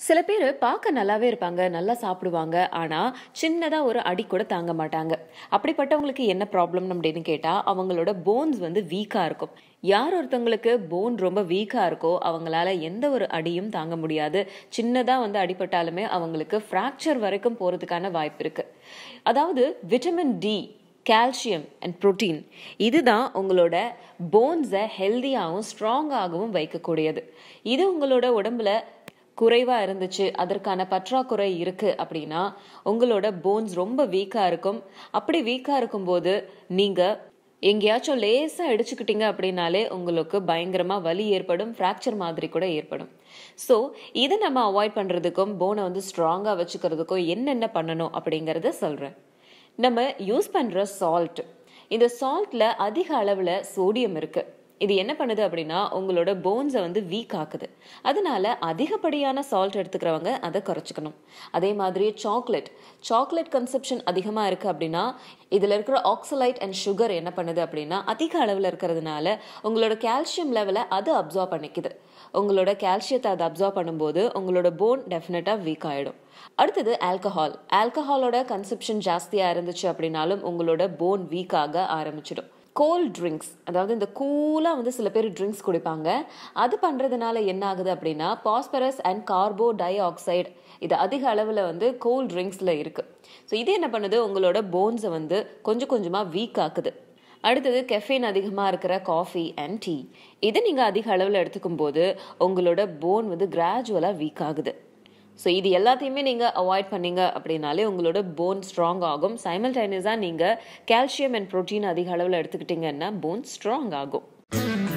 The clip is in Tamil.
சில பேர் பார்க்க நல்லாவே இருப்பாங்க, நல்லா சாப்பிடுவாங்க. ஆனா சின்னதா ஒரு அடி கூட தாங்க மாட்டாங்க. அப்படிப்பட்டவங்களுக்கு என்ன ப்ராப்ளம் அப்படின்னு கேட்டா, அவங்களோட போன்ஸ் வந்து வீக்கா இருக்கும். யார் ஒருத்தவங்களுக்கு போன் ரொம்ப வீக்கா இருக்கோ அவங்களால எந்த ஒரு அடியும் தாங்க முடியாது. சின்னதா வந்து அடிபட்டாலுமே அவங்களுக்கு ஃப்ராக்சர் வரைக்கும் போறதுக்கான வாய்ப்பு இருக்கு. அதாவது vitamin D, calcium and protein இதுதான் உங்களோட போன்ஸை ஹெல்தியாகவும் ஸ்ட்ராங்காகவும் வைக்கக்கூடியது. இது உங்களோட உடம்புல குறைவா இருந்துச்சு, அதற்கான பற்றாக்குறை இருக்கு அப்படின்னா உங்களோட போன்ஸ் ரொம்ப வீக்கா இருக்கும். அப்படி வீக்கா இருக்கும்போது நீங்க எங்கேயாச்சும் லேசா இடிச்சுக்கிட்டீங்க அப்படின்னாலே உங்களுக்கு பயங்கரமா வலி ஏற்படும், ஃப்ராக்சர் மாதிரி கூட ஏற்படும். ஸோ இதை நம்ம அவாய்ட் பண்றதுக்கும் போனை வந்து ஸ்ட்ராங்கா வச்சுக்கிறதுக்கும் என்னென்ன பண்ணணும் அப்படிங்கறத சொல்றேன். நம்ம யூஸ் பண்ற சால்ட், இந்த சால்ட்ல அதிக அளவுல சோடியம் இருக்கு. இது என்ன பண்ணுது அப்படின்னா உங்களோட போன்ஸை வந்து வீக் ஆக்குது. அதனால அதிகப்படியான சால்ட் எடுத்துக்கிறவங்க அதை குறைச்சிக்கணும். அதே மாதிரி சாக்லேட் கன்சப்ஷன் அதிகமாக இருக்கு அப்படின்னா இதில் இருக்கிற ஆக்சலைட் அண்ட் சுகர் என்ன பண்ணுது அப்படின்னா அதிக அளவில் இருக்கிறதுனால உங்களோட கால்சியம் லெவலை அது அப்சார்ப் பண்ணிக்குது. உங்களோட கால்சியத்தை அதை அப்சார்ப் பண்ணும்போது உங்களோட போன் டெஃபினட்டாக வீக் ஆகிடும். அடுத்தது ஆல்கஹாலோட கன்சப்ஷன் ஜாஸ்தியாக இருந்துச்சு அப்படின்னாலும் உங்களோட போன் வீக் ஆக ஆரம்பிச்சிடும். கோல்ட் ட்ரிங்க்ஸ், அதாவது இந்த கூலாக வந்து சில பேர் ட்ரிங்க்ஸ் குடிப்பாங்க. அது பண்ணுறதுனால என்ன ஆகுது அப்படின்னா phosphorus and carbon dioxide இது அதிக அளவில் வந்து கோல்ட் ட்ரிங்க்ஸில் இருக்குது. ஸோ இது என்ன பண்ணுது உங்களோட போன்ஸை வந்து கொஞ்சம் கொஞ்சமாக வீக் ஆக்குது. அடுத்தது கெஃபைன் அதிகமாக இருக்கிற காஃபி அண்ட் டீ, இதை நீங்கள் அதிக அளவில் எடுத்துக்கும் போது உங்களோட போன் வந்து கிராஜுவலாக வீக் ஆகுது. ஸோ இது எல்லாத்தையுமே நீங்கள் அவாய்ட் பண்ணீங்க அப்படின்னாலே உங்களோட போன் ஸ்ட்ராங் ஆகும். சைமல்டேனியஸாக நீங்கள் கால்சியம் அண்ட் புரோட்டீன் அதிக அளவில் எடுத்துக்கிட்டீங்கன்னா போன் ஸ்ட்ராங் ஆகும்.